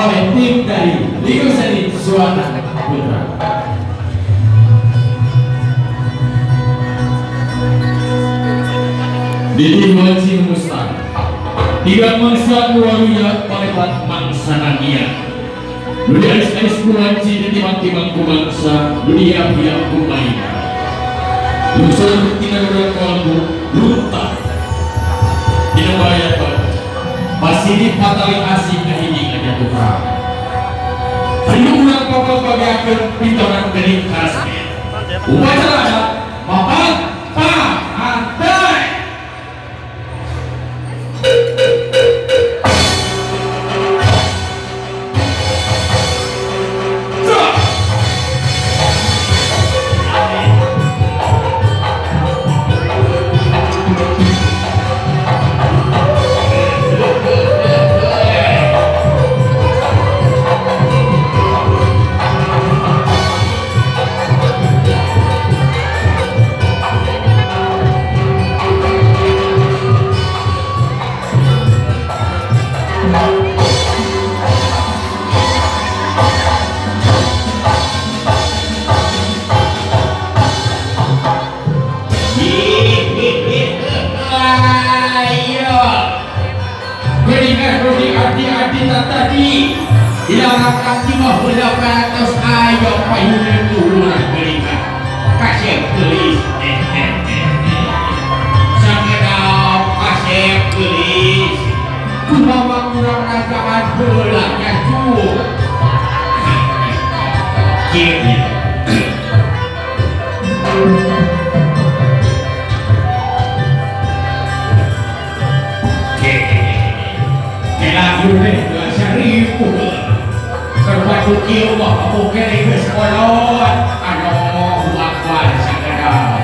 oleh tim dari Liga Seni Suara Putra. Didi Wajib Mustang tidak mangsa warunya palepat mangsa nagia Dudi ais-ais kulanci di timang-timang kumangsa dunia pihak kumaina Lusul tidak berkolbu luta tidak bayar masih dipatali asing kehining aja tukang ayo ulang pokok bagiakan pintoran dari kasmet upacara adat mapan pantai. Tadi hilang kaki mau berdapat atas ayo payunan turun berikan kasih gelis sangat kasih gelis kumama kurang ragaan belaknya tuh kiri Bukti rumah kamu kiri ke sekolah aduh akbar segera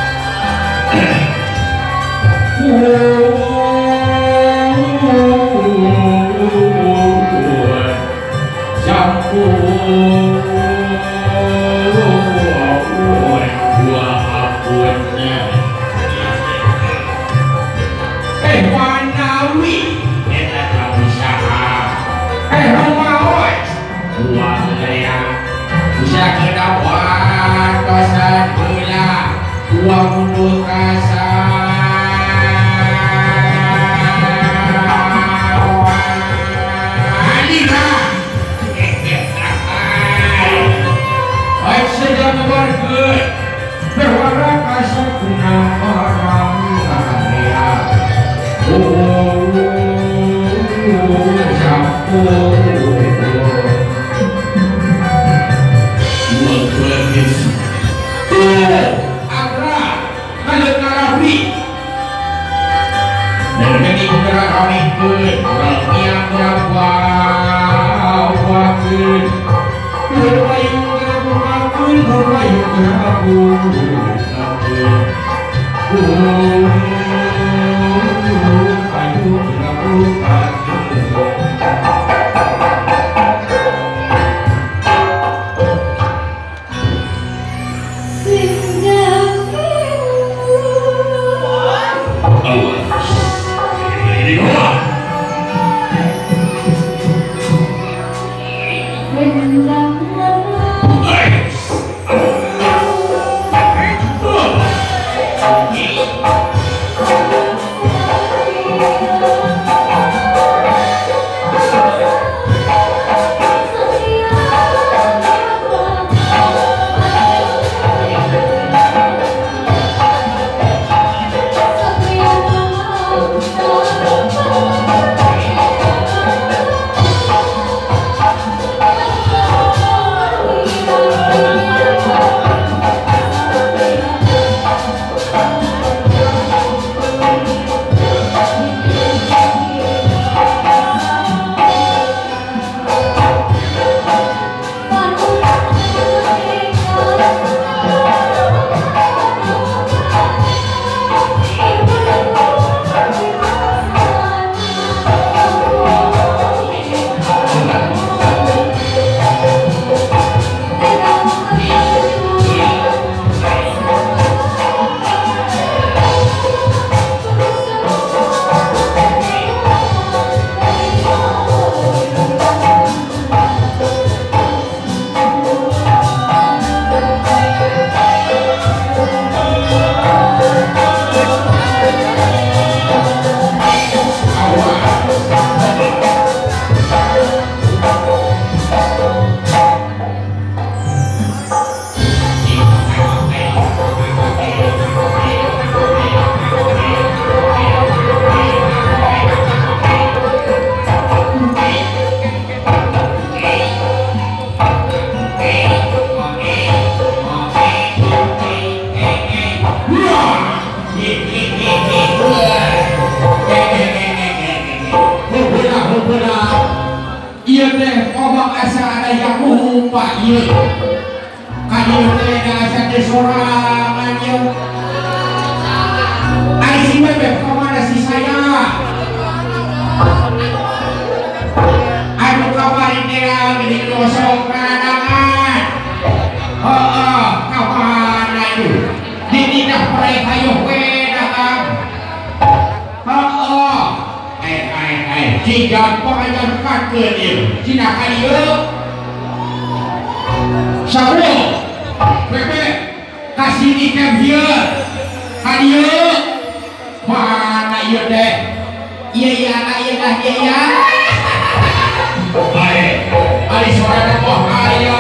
uang mulut sedang berwarna kasar guna orang kaya campur iya teh obak asa ada yang lupa iya kayu teh asa teh sorangan ya ari si bebek kemana si saya aduh kabarin dia gini gosok kadangan kemana itu dinidah perih kayu wedakan jika pengajar kakek dia cina kayu sabro bebek kasih ikan dia kayu mana iya deh iya anak iya dah iya ari suara apa kaya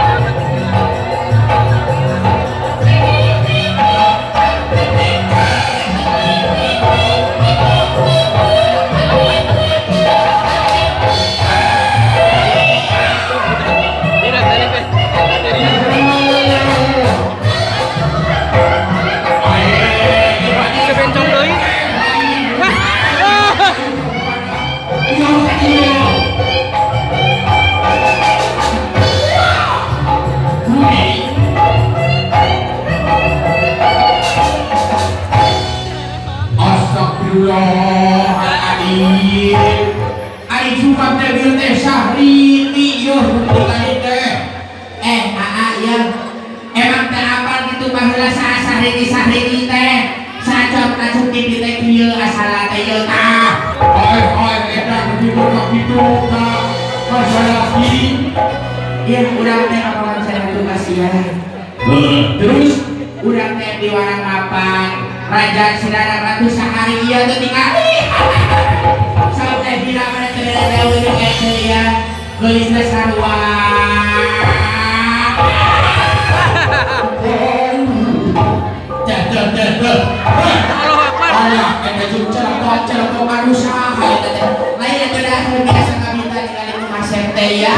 Ari suka teh teh sahrimi yo bukan teh ya emang teh apa gitu baheula sahrimi teh sajam kacuk di teh kieu asal teh ieu tah eta kitu tah masalah ya urang teh kapan saya tuh kasihan terus urang teh di warang lapang raja sedara ratu sehari iya tuh tinggal sampai bila mana terdawa di kaya gelisna sarua Allah kena celaka manusia lain yang sudah biasa kabita di kali masih teh ya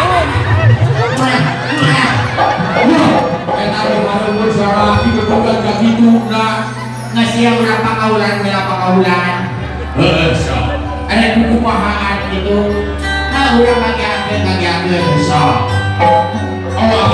eta baru suara itu bukan kagitu ngasih berapa kaulan ada buku pahaan itu nah udah bagi ambil bisa Allah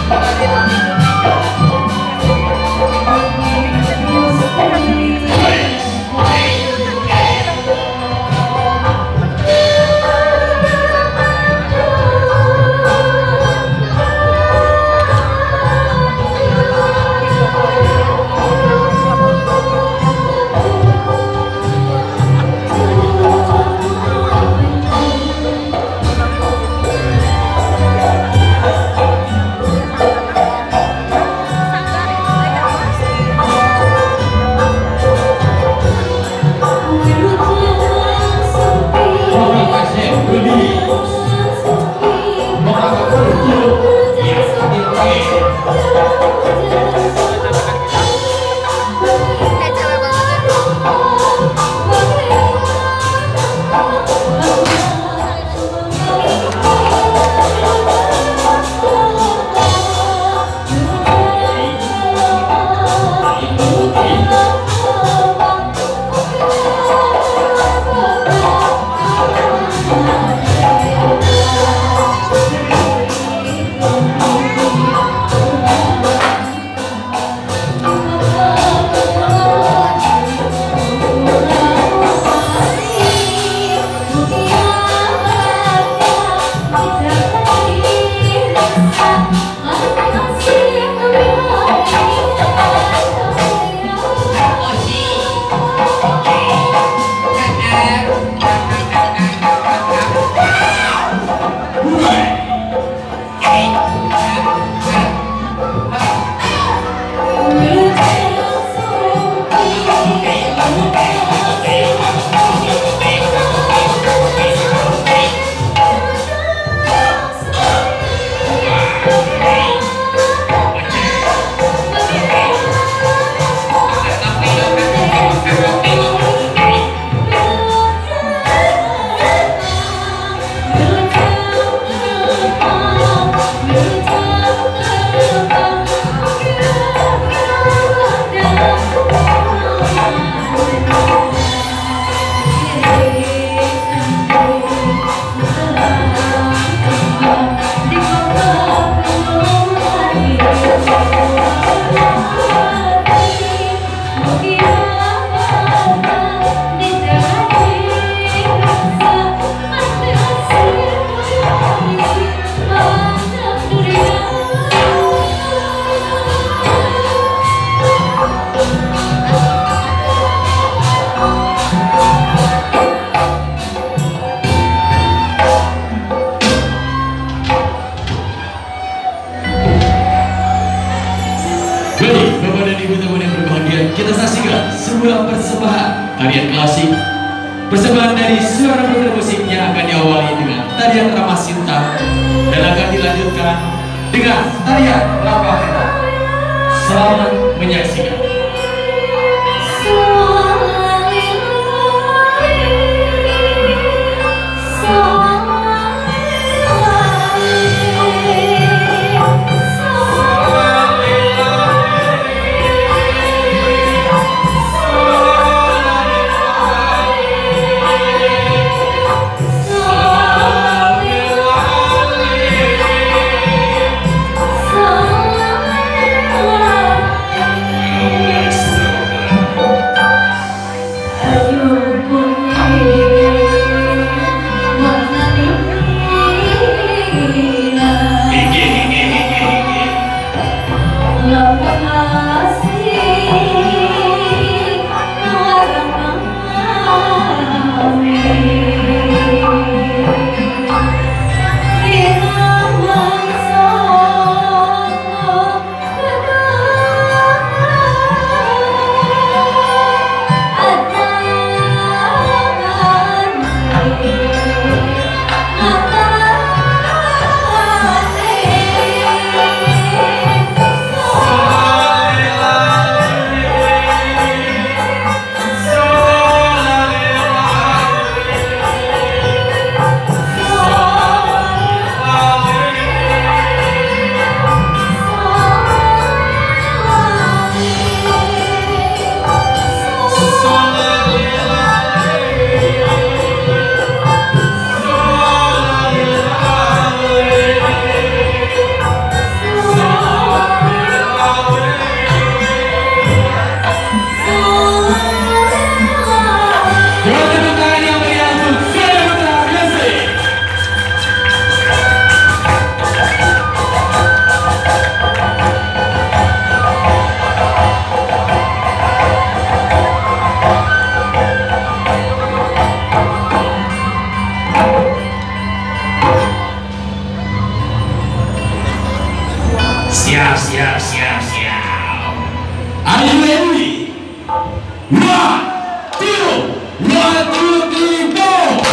kita saksikan sebuah persembahan tarian klasik. Persembahan dari Suara Putra Musik yang akan diawali dengan tarian Ramah Sinta dan akan dilanjutkan dengan tarian Lambah Hera. Selamat menyaksikan. Oh Siap. Are you ready? One, two, three, go!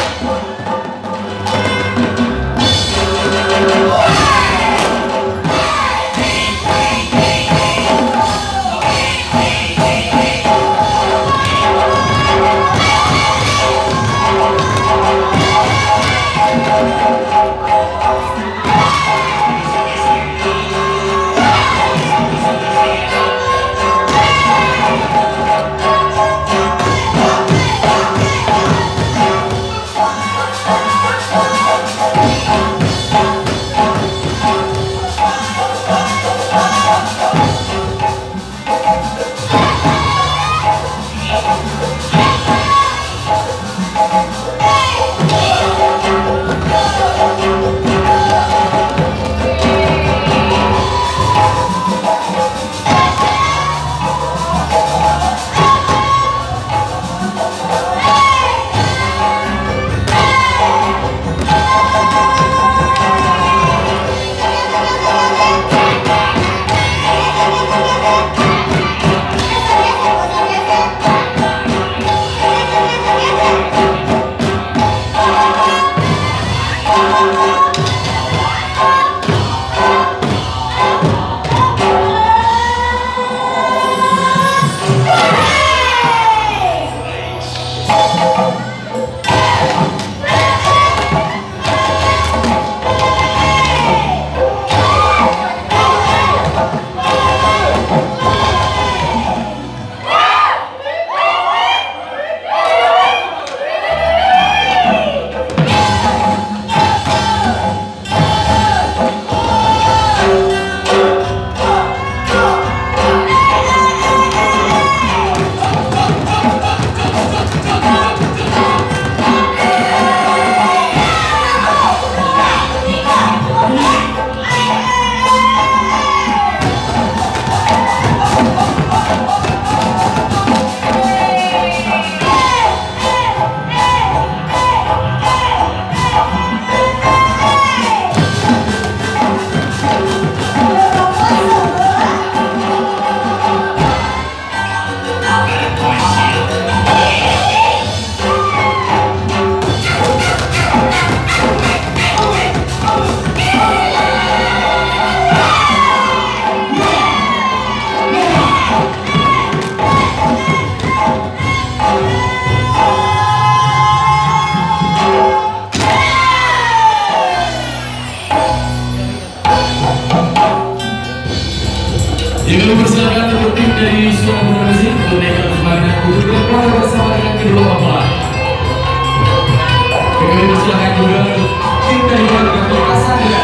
Jadi persilakan untuk tim dari Suara Musik untuk naik ke sebagian untuk berperan bersama dengan kedua mempelai. Kami persilakan juga untuk tim dari keluarga Kasandra.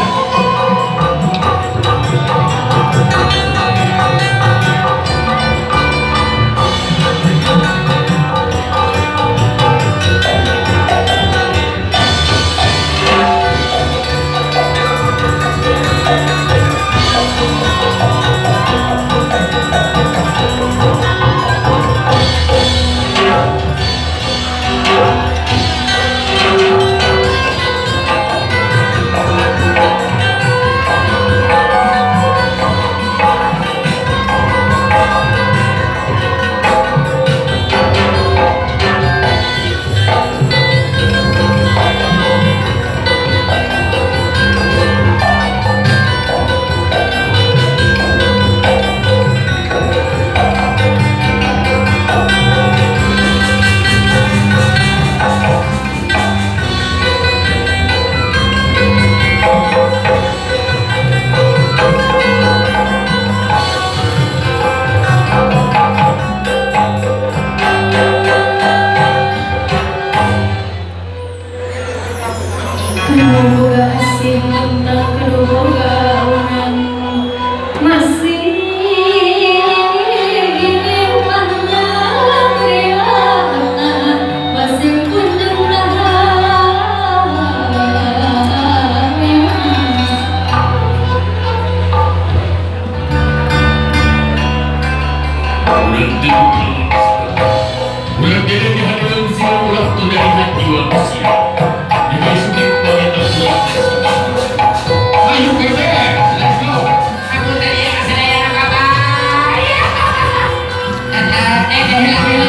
hela